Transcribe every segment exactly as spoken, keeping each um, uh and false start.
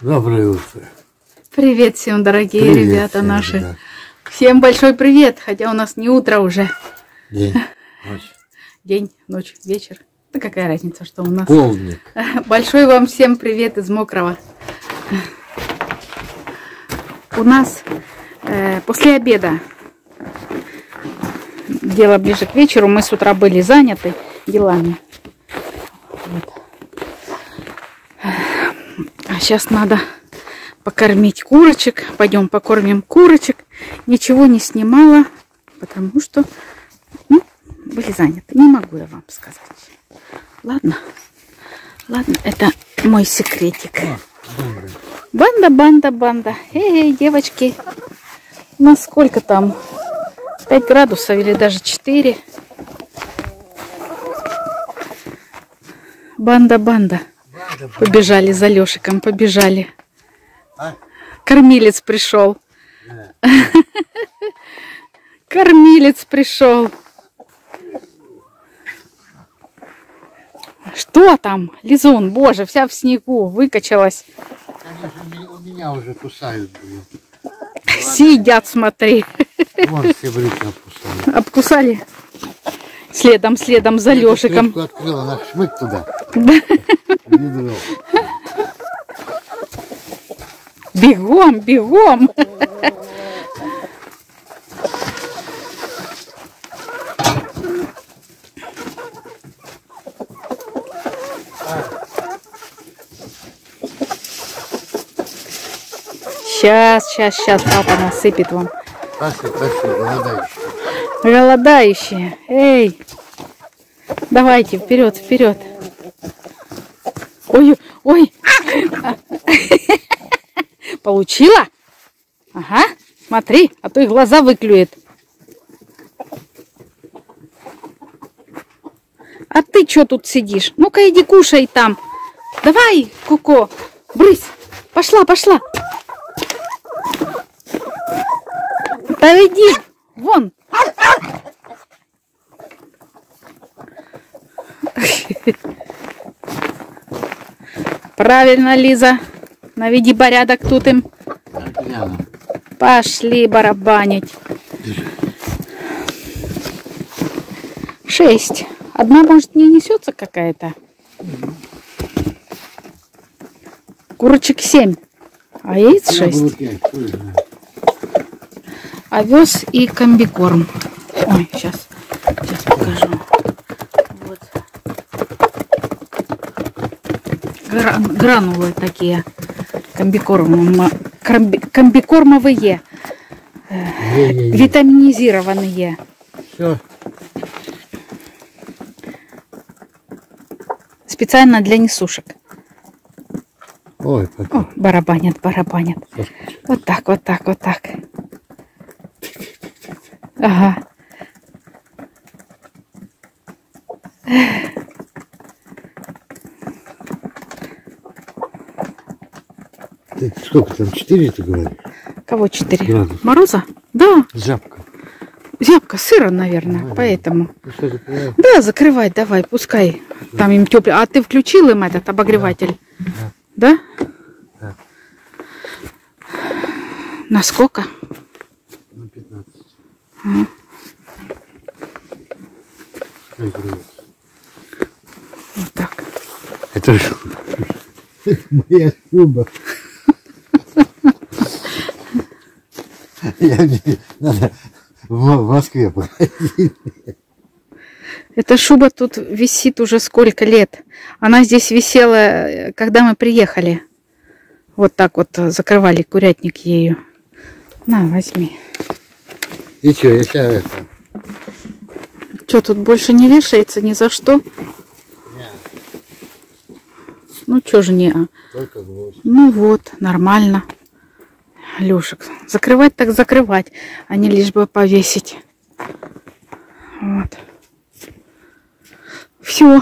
Доброе утро. Привет всем, дорогие Привет ребята всем, наши. ребят. Всем большой привет, хотя у нас не утро уже. День, ночь. День, ночь, вечер. Да какая разница, что у нас. Полдник. Большой вам всем привет из Мокрого. У нас э, после обеда, дело ближе к вечеру, мы с утра были заняты делами. Вот. А сейчас надо покормить курочек. Пойдем покормим курочек. Ничего не снимала, потому что ну, были заняты. Не могу я вам сказать. Ладно, ладно, это мой секретик. Банда, банда, банда. Эй, девочки, у нас сколько там? пять градусов или даже четыре. Банда, банда. Побежали за Лешиком, побежали. А? Кормилец пришел. Да. Кормилец пришел. Что там? Лизун, боже, вся в снегу, выкачалась. Конечно, у меня уже кусают. Блин. Сидят, смотри. Вон все брюки обкусали. Обкусали? Следом, следом за Лешиком. Открыла, она шмык туда. Бегом, бегом. Сейчас, сейчас, сейчас папа насыпет вам. Пошли, пошли, голодающие. Голодающие. Эй, давайте, вперед, вперед. Ой, ой. Получила? Ага, смотри, а то и глаза выклюет. А ты что тут сидишь? Ну-ка иди кушай там. Давай, Коко, брысь. Пошла, пошла. Да иди, вон. Правильно, Лиза. Наведи порядок тут им. Пошли барабанить. Шесть. Одна, может, не несется какая-то. Курочек семь. А яиц шесть. Овес и комбикорм. Ой, сейчас. Сейчас покажу. Вот. Гран, гранулы такие. Комбикорм, комби, комбикормовые. Э, витаминизированные. Все. Специально для несушек. Ой, О, барабанят, барабанят. Вот так, вот так, вот так. Ага. Ты сколько там, четыре ты говоришь? Кого четыре? Градусов. Мороза? Да. Зябка. Зябка, сыро, наверное, Ага. поэтому. Ну, что ты, Да, закрывай, давай, пускай. Там им тепло. А ты включил им этот обогреватель? Да. Да? Да. На сколько? На пятнадцать. А. Вот так. Это шуба. Моя шуба. Я мне надо в Москве походить. Эта шуба тут висит уже сколько лет. Она здесь висела, когда мы приехали. Вот так вот закрывали курятник ею. На, возьми. И что, я сейчас это... Что, тут больше не вешается ни за что? Не. Ну, что же не... Только гвоздь. Ну вот, нормально. Лешек, закрывать так закрывать, а не лишь бы повесить. Вот. Все.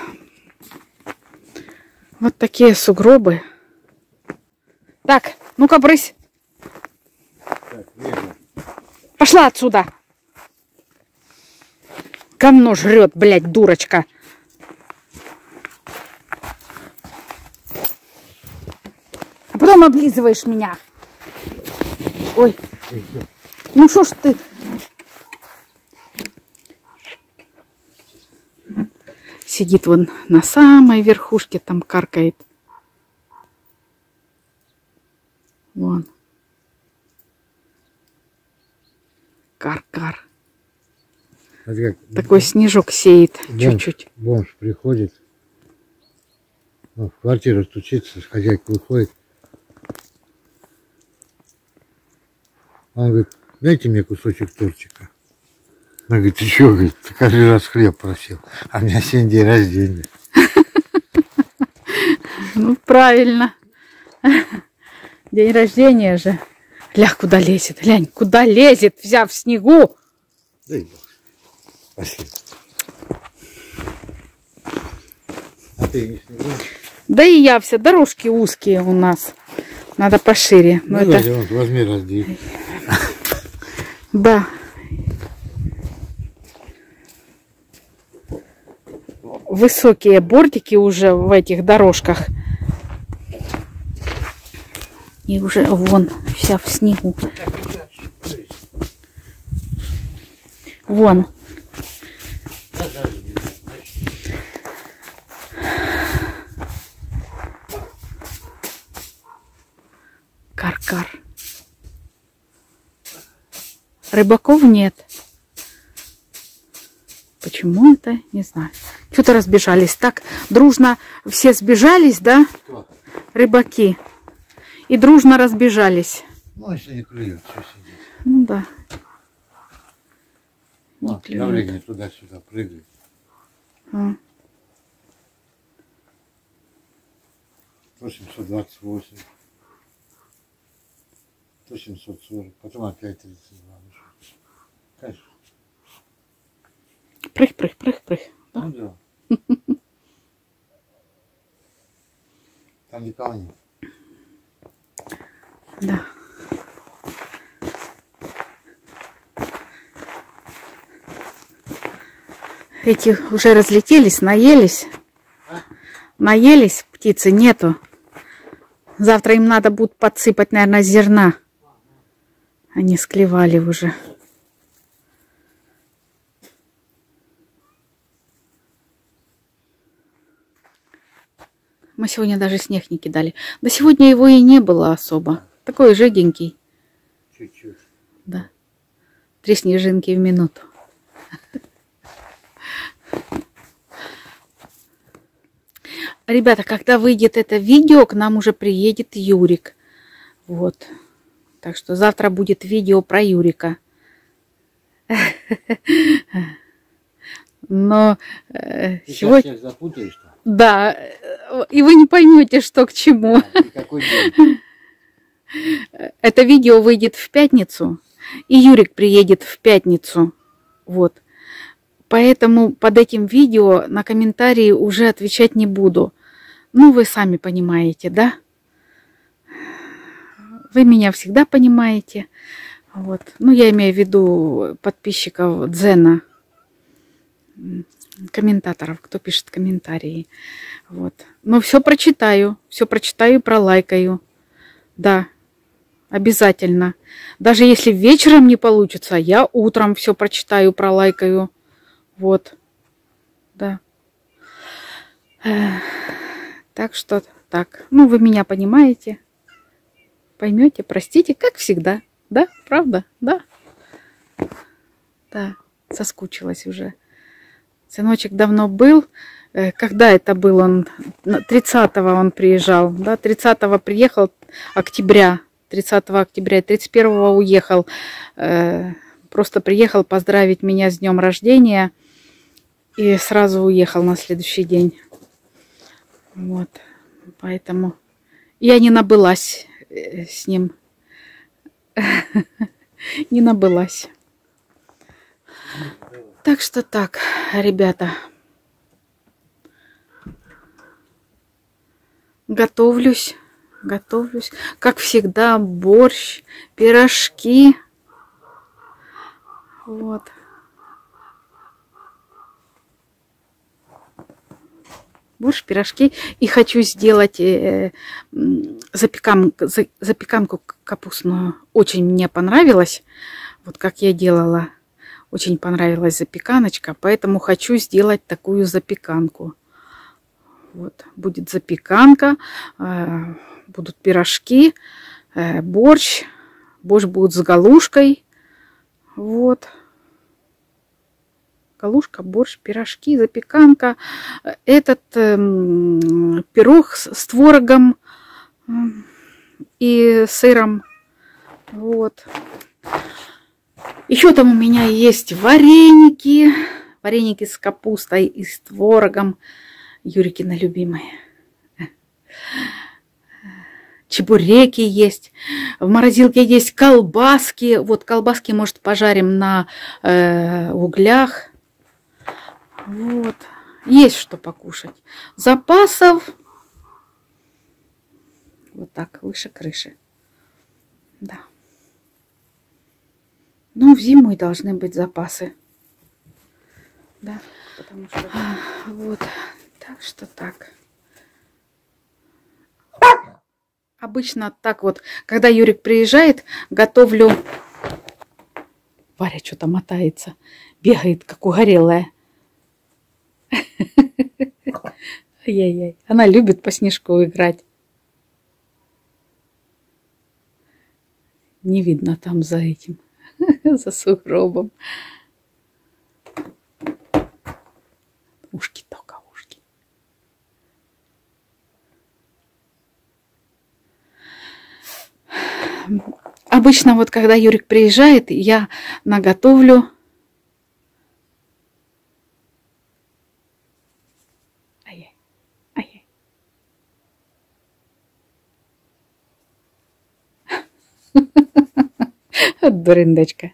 Вот такие сугробы. Так, ну-ка, брысь. Так, верно. Пошла отсюда. Говно жрет, блядь, дурочка. А потом облизываешь меня. Ой. Ну что ж ты? Сидит вон на самой верхушке, там каркает. Вон. Кар-кар. Как такой снежок сеет чуть-чуть. Бомж приходит, ну, в квартиру стучится, хозяйка выходит. Он говорит, дайте мне кусочек тортика. Она говорит, ты что, говорит, ты каждый раз хлеб просил, а у меня сегодня день рождения. Ну, правильно. День рождения же. Ля, куда лезет, глянь, куда лезет, взяв в снегу. Дай бог. Спасибо. А ты не снегу? Да и я, все дорожки узкие у нас. Надо пошире. Ну, это... давай, вот, возьми, раздели. Да. Высокие бортики уже в этих дорожках. И уже вон, вся в снегу. Вон. Кар-кар. Рыбаков нет. Почему это? Не знаю. Что-то разбежались. Так дружно все сбежались, да? Кто? Рыбаки. И дружно разбежались. Ну, если не клюют, что сидеть. Ну да. Не Вот, клюют. давление туда-сюда прыгает. А. сто семьсот двадцать восемь. сто семьсот сорок. Потом опять тридцать два. Конечно. Прых, прых, прых, прых. Да? Ну да. Там никого нет. Да. Эти уже разлетелись, наелись. А? Наелись, птицы нету. Завтра им надо будет подсыпать, наверное, зерна. Они склевали уже. Мы сегодня даже снег не кидали. Да сегодня его и не было особо. Такой жиденький. Чуть-чуть. Да. Три снежинки в минуту. Ребята, когда выйдет это видео, к нам уже приедет Юрик. Вот. Так что завтра будет видео про Юрика. Но э, Ты сегодня... сейчас всех запутаешь-то? Да. И вы не поймете, что к чему. А, и какой день? Это видео выйдет в пятницу. И Юрик приедет в пятницу. Вот. Поэтому под этим видео на комментарии уже отвечать не буду. Ну, вы сами понимаете, да? Вы меня всегда понимаете. Вот. Ну, я имею в виду подписчиков Дзена. Комментаторов, кто пишет комментарии. Вот. Но все прочитаю. Все прочитаю и пролайкаю. Да. Обязательно. Даже если вечером не получится, я утром все прочитаю, пролайкаю. Вот. Да. Так что так. Ну, вы меня понимаете. Поймете, простите, как всегда. Да? Правда? Да? Да. Соскучилась уже. Сыночек давно был. Когда это был он? тридцатого он приезжал. Да? тридцатого приехал октября. тридцатого октября. тридцать первого уехал. Просто приехал поздравить меня с днем рождения. И сразу уехал на следующий день. Вот. Поэтому я не набылась с ним. Не набылась. Так что так, ребята. Готовлюсь. Готовлюсь. Как всегда, борщ, пирожки. Вот. Борщ, пирожки. И хочу сделать э, запекан, запеканку капустную. Очень мне понравилось. Вот как я делала. Очень понравилась запеканочка. Поэтому хочу сделать такую запеканку. Вот. Будет запеканка. Э, будут пирожки. Э, борщ. Борщ будет с галушкой. Вот. Галушка, борщ, пирожки, запеканка. Этот э, пирог с, с творогом э, и сыром. Вот. Еще там у меня есть вареники. Вареники с капустой и с творогом. Юрикина любимые. Чебуреки есть. В морозилке есть колбаски. Вот колбаски, может, пожарим на э, углях. Вот. Есть что покушать. Запасов вот так, выше крыши. Да. Ну, в зиму и должны быть запасы. Да. Потому что... Вот. Так что так. Обычно так вот, когда Юрик приезжает, готовлю... Варя что-то мотается. Бегает, как угорелая. Ай-яй-яй. Она любит по снежку играть. Не видно там за этим, за сугробом. Ушки только, ушки. Обычно вот когда Юрик приезжает, я наготовлю. Дуриндочка.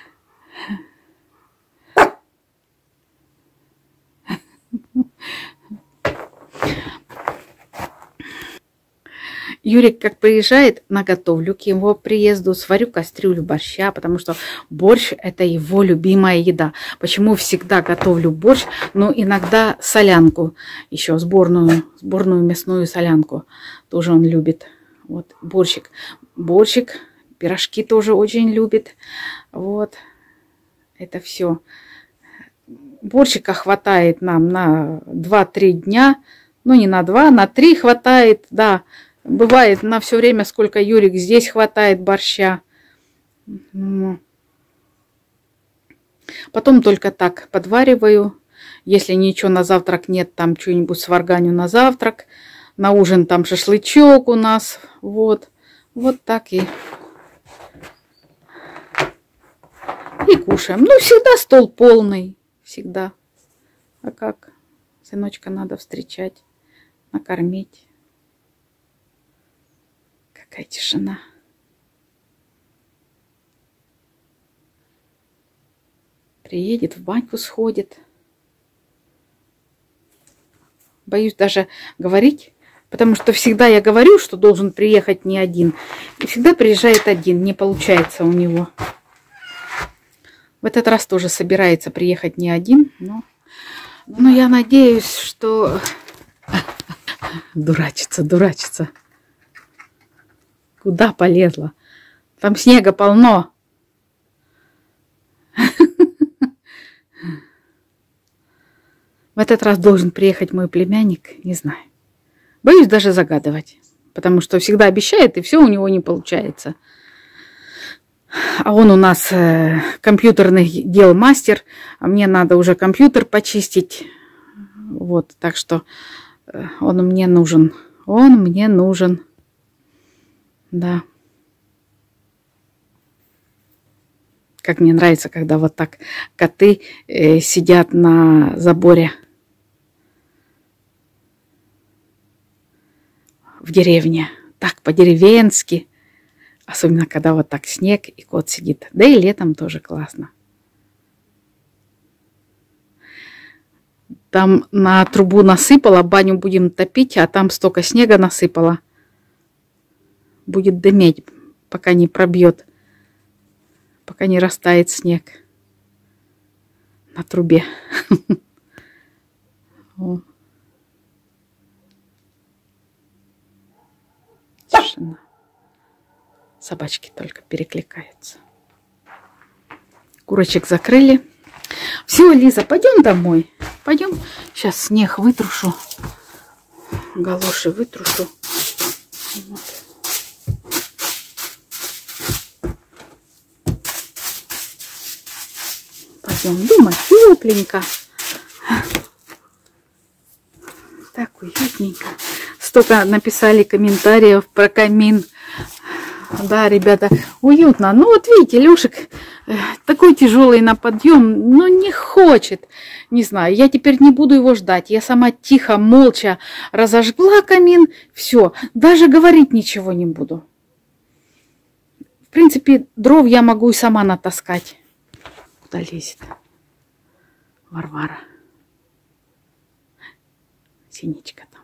Юрик, как приезжает, наготовлю к его приезду, сварю кастрюлю борща, потому что борщ – это его любимая еда. Почему всегда готовлю борщ, но иногда солянку, еще сборную, сборную мясную солянку тоже он любит. Вот, борщик, борщик, пирожки тоже очень любит. Вот, это все. Борщика хватает нам на два-три дня, ну не на два, на три хватает, да. Бывает на все время, сколько Юрик здесь хватает борща. Потом только так подвариваю. Если ничего на завтрак нет, там что-нибудь сварганю на завтрак. На ужин там шашлычок у нас. Вот. Вот так и... И кушаем. Ну, всегда стол полный. Всегда. А как? Сыночка надо встречать, накормить. Какая тишина. Приедет, в баньку сходит. Боюсь даже говорить, потому что всегда я говорю, что должен приехать не один. И всегда приезжает один, не получается у него. В этот раз тоже собирается приехать не один, но, но я надеюсь, что... Дурачится, дурачится. Куда полезла? Там снега полно. В этот раз должен приехать мой племянник, не знаю. Боюсь даже загадывать, потому что всегда обещает, и все у него не получается. А он у нас э, компьютерных дел мастер, а мне надо уже компьютер почистить. Вот, так что э, он мне нужен. Он мне нужен. Да. Как мне нравится, когда вот так коты э, сидят на заборе в деревне. Так по-деревенски. Особенно, когда вот так снег и кот сидит. Да и летом тоже классно. Там на трубу насыпала, баню будем топить, а там столько снега насыпала. Будет дыметь, пока не пробьет, пока не растает снег на трубе. Тишина. Собачки только перекликаются. Курочек закрыли. Все, Лиза, пойдем домой. Пойдем. Сейчас снег вытрушу. Галоши вытрушу. Вот. Пойдем. Дома тепленько. Так уютненько. Столько написали комментариев про камин. Да, ребята, уютно. Ну вот видите, Лешек такой тяжелый на подъем, но не хочет. Не знаю, я теперь не буду его ждать. Я сама тихо, молча разожгла камин. Все, даже говорить ничего не буду. В принципе, дров я могу и сама натаскать. Куда лезет Варвара? Синичка там.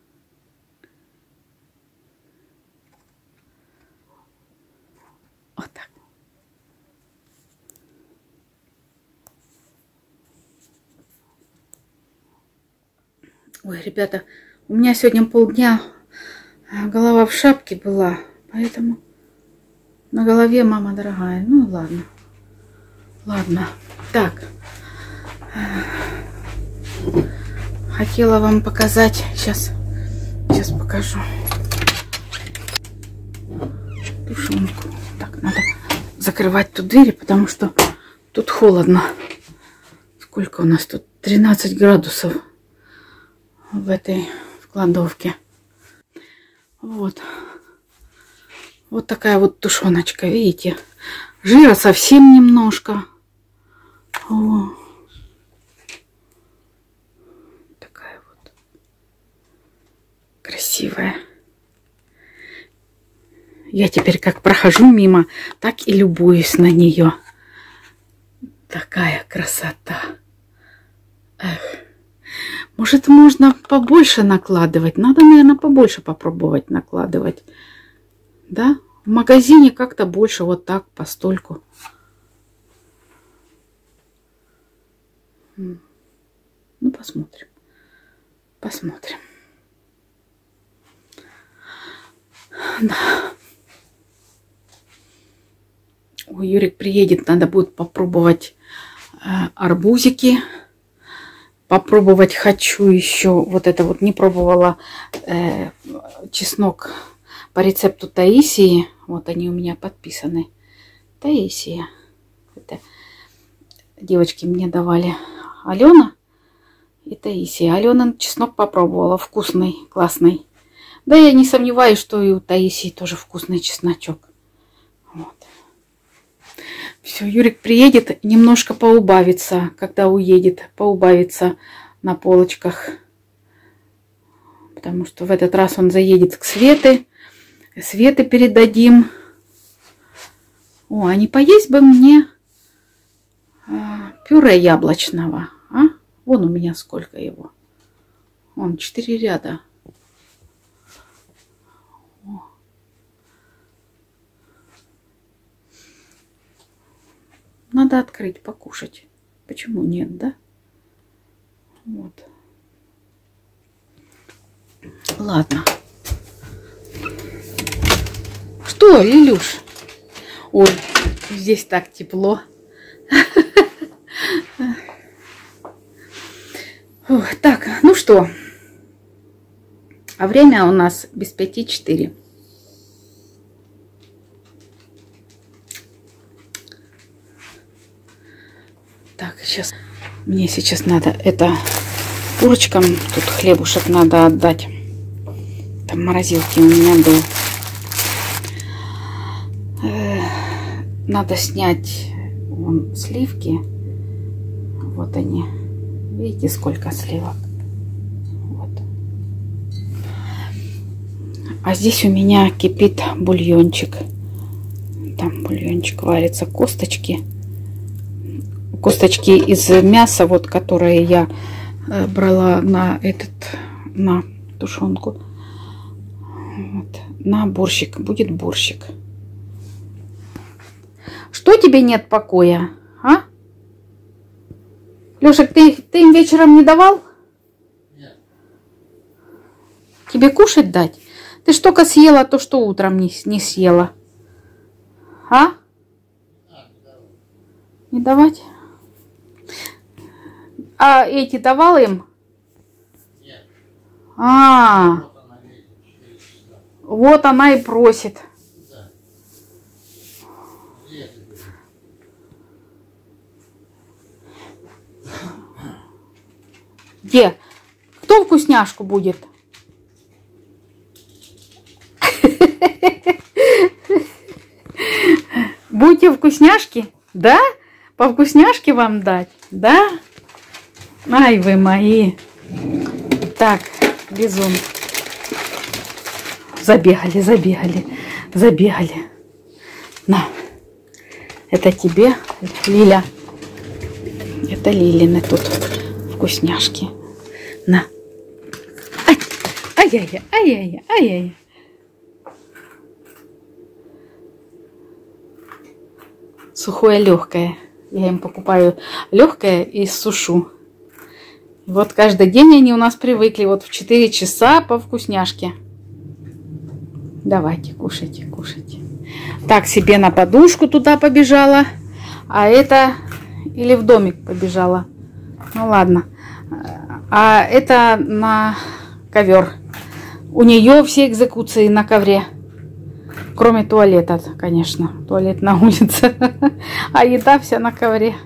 Вот так. Ой, ребята, у меня сегодня полдня голова в шапке была, поэтому на голове, мама дорогая. Ну ладно. Ладно. Так. Хотела вам показать. Сейчас. Сейчас покажу. Тушенку. Так, надо закрывать тут двери, потому что тут холодно. Сколько у нас тут? тринадцать градусов в этой в кладовке. Вот. Вот такая вот тушеночка, видите? Жира совсем немножко. О. Такая вот. Красивая. Я теперь как прохожу мимо, так и любуюсь на нее. Такая красота. Эх. Может, можно побольше накладывать? Надо, наверное, побольше попробовать накладывать. Да? В магазине как-то больше вот так, постольку. Ну, посмотрим. Посмотрим. Да. Ой, Юрик приедет, надо будет попробовать э, арбузики. Попробовать хочу еще, вот это вот не пробовала, э, чеснок по рецепту Таисии. Вот они у меня подписаны. Таисия. Это девочки мне давали. Алена и Таисия. Алена чеснок попробовала. Вкусный, классный. Да, я не сомневаюсь, что и у Таисии тоже вкусный чесночок. Вот. Все, Юрик приедет, немножко поубавится, когда уедет, поубавится на полочках. Потому что в этот раз он заедет к Свете. Свете передадим. О, а не поесть бы мне а, пюре яблочного. А? Вон у меня сколько его. Вон четыре ряда. О. Надо открыть, покушать. Почему нет, да? Вот. Ладно. Что, Лилюш? Ой, здесь так тепло. Так, ну что? А время у нас без пяти четыре. Так, сейчас мне сейчас надо это курочкам, тут хлебушек надо отдать. Там морозилки у меня был. Э, надо снять вон сливки. Вот они. Видите, сколько сливок. Вот. А здесь у меня кипит бульончик. Там бульончик варится, косточки. Косточки из мяса, вот, которые я э, брала на этот, на тушенку. Вот, на борщик. Будет борщик. Что тебе нет покоя, а? Лешек, ты, ты им вечером не давал? Нет. Тебе кушать дать? Ты ж только съела то, что утром не, не съела. А? Не давать? А эти давал им? Нет. А, вот она и просит. Да. Где? Кто вкусняшку будет? Будете вкусняшки? Да? По вкусняшке вам дать? Да? Ай, вы мои. Так, лизун. Забегали, забегали, забегали. На. Это тебе, Лиля. Это Лилины тут вкусняшки. На. Ай, ай-яй-яй, ай-яй-яй, ай-яй. Сухое легкое. Я им покупаю легкое и сушу. Вот каждый день они у нас привыкли. Вот в четыре часа по вкусняшке. Давайте, кушайте, кушайте. Так, себе на подушку туда побежала. А это или в домик побежала. Ну ладно. А это на ковер. У нее все экзекуции на ковре. Кроме туалета, конечно. Туалет на улице. А еда вся на ковре.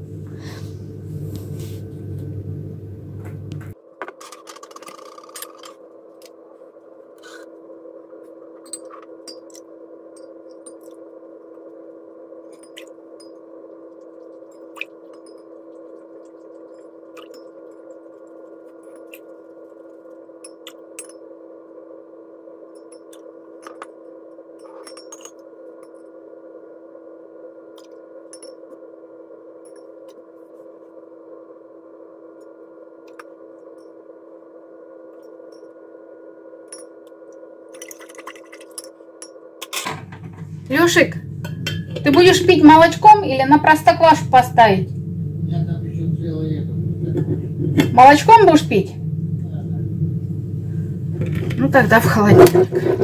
Лешик, ты будешь пить молочком или на простоквашу поставить? Я там еще целое это. Молочком будешь пить? Да, да. Ну тогда в холодильник.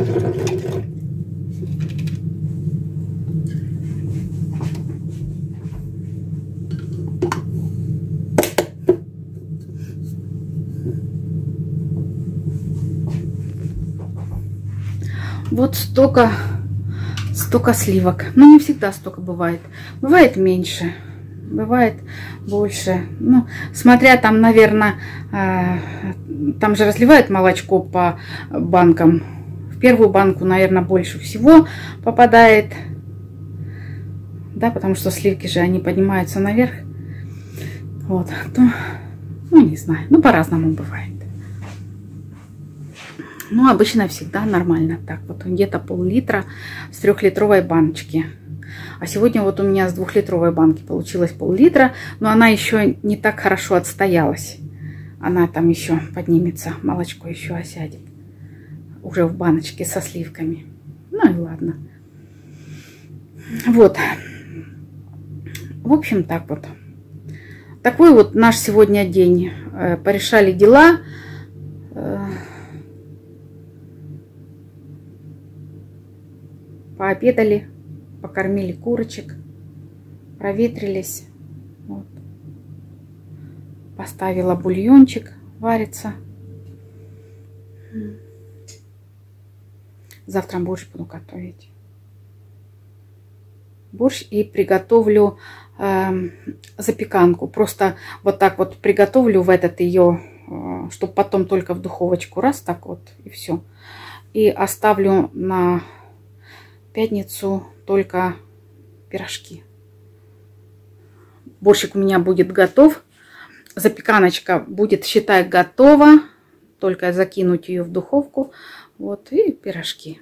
Вот столько, столько сливок. Но не всегда столько бывает. Бывает меньше, бывает больше. Ну, смотря там, наверное, там же разливают молочко по банкам. В первую банку, наверное, больше всего попадает. Да, потому что сливки же, они поднимаются наверх. Вот, то, ну, не знаю, ну, по-разному бывает. Ну, обычно всегда нормально. Так, вот где-то пол-литра с трехлитровой баночки. А сегодня вот у меня с двухлитровой банки получилось пол-литра. Но она еще не так хорошо отстоялась. Она там еще поднимется. Молочко еще осядет. Уже в баночке со сливками. Ну и ладно. Вот. В общем, так вот. Такой вот наш сегодня день. Порешали дела. Пообедали, покормили курочек, проветрились. Вот. Поставила бульончик варится. Завтра борщ буду готовить. Борщ и приготовлю э, запеканку. Просто вот так вот приготовлю в этот ее, э, чтобы потом только в духовочку. Раз так вот и все. И оставлю на пятницу только пирожки. Борщик у меня будет готов. Запеканочка будет, считай, готова. Только закинуть ее в духовку. Вот, и пирожки.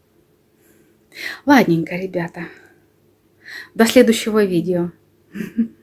Ладненько, ребята. До следующего видео.